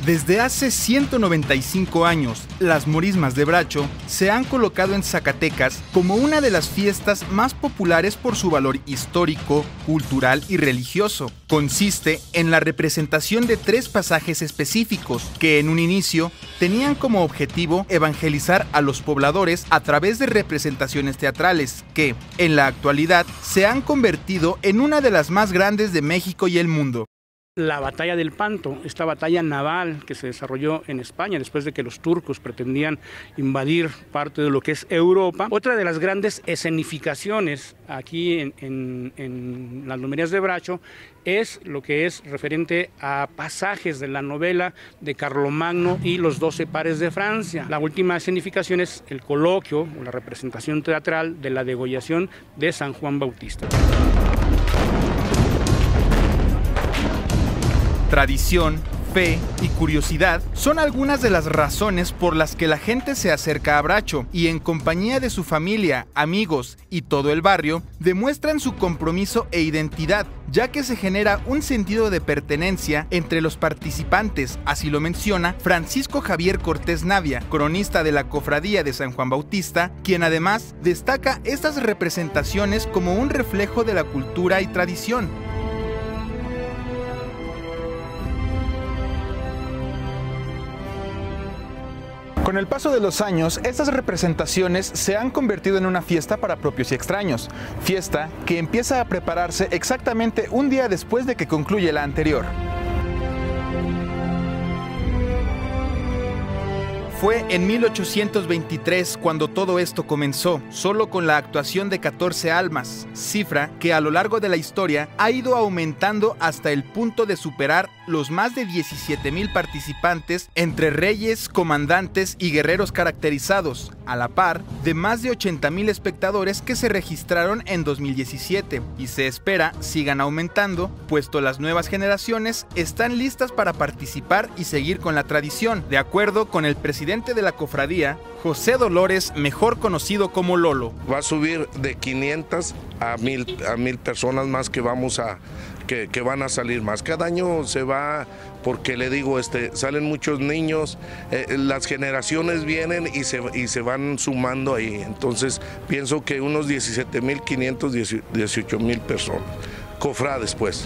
Desde hace 195 años, las morismas de Bracho se han colocado en Zacatecas como una de las fiestas más populares por su valor histórico, cultural y religioso. Consiste en la representación de 3 pasajes específicos que en un inicio tenían como objetivo evangelizar a los pobladores a través de representaciones teatrales que, en la actualidad, se han convertido en una de las más grandes de México y el mundo. La batalla del Panto, esta batalla naval que se desarrolló en España después de que los turcos pretendían invadir parte de lo que es Europa. Otra de las grandes escenificaciones aquí en las Lomerías de Bracho es lo que es referente a pasajes de la novela de Carlomagno y los 12 pares de Francia. La última escenificación es el coloquio o la representación teatral de la degollación de San Juan Bautista. Tradición, fe y curiosidad son algunas de las razones por las que la gente se acerca a Bracho y en compañía de su familia, amigos y todo el barrio demuestran su compromiso e identidad, ya que se genera un sentido de pertenencia entre los participantes, así lo menciona Francisco Javier Cortés Navia, cronista de la Cofradía de San Juan Bautista, quien además destaca estas representaciones como un reflejo de la cultura y tradición. Con el paso de los años, estas representaciones se han convertido en una fiesta para propios y extraños, fiesta que empieza a prepararse exactamente un día después de que concluye la anterior. Fue en 1823 cuando todo esto comenzó, solo con la actuación de 14 almas, cifra que a lo largo de la historia ha ido aumentando hasta el punto de superar los más de 17,000 participantes entre reyes, comandantes y guerreros caracterizados, a la par de más de 80,000 espectadores que se registraron en 2017 y se espera sigan aumentando, puesto las nuevas generaciones están listas para participar y seguir con la tradición, de acuerdo con el presidente de la cofradía, José Dolores, mejor conocido como Lolo. Va a subir de 500 a 1,000 personas más que van a salir más. Cada año se va, porque le digo, salen muchos niños, las generaciones vienen y se van sumando ahí. Entonces pienso que unos 17,500, 18,000 personas, cofrades pues.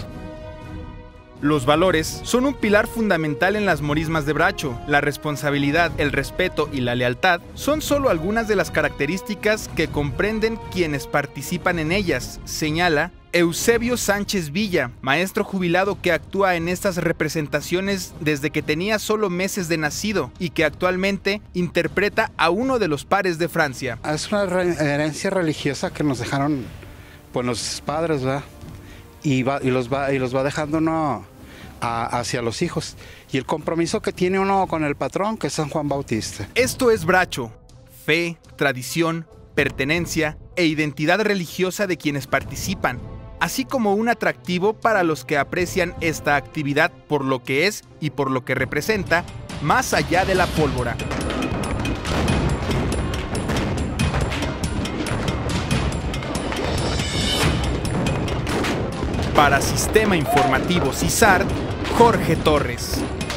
Los valores son un pilar fundamental en las morismas de Bracho. La responsabilidad, el respeto y la lealtad son solo algunas de las características que comprenden quienes participan en ellas, señala Eusebio Sánchez Villa, maestro jubilado que actúa en estas representaciones desde que tenía solo meses de nacido y que actualmente interpreta a uno de los pares de Francia. Es una herencia religiosa que nos dejaron pues los padres, ¿verdad? Y los va dejando uno hacia los hijos. Y el compromiso que tiene uno con el patrón, que es San Juan Bautista. Esto es Bracho, fe, tradición, pertenencia e identidad religiosa de quienes participan, así como un atractivo para los que aprecian esta actividad por lo que es y por lo que representa, más allá de la pólvora. Para Sistema Informativo CISART, Jorge Torres.